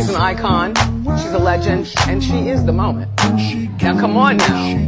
She's an icon, she's a legend, and she is the moment. Now come on now.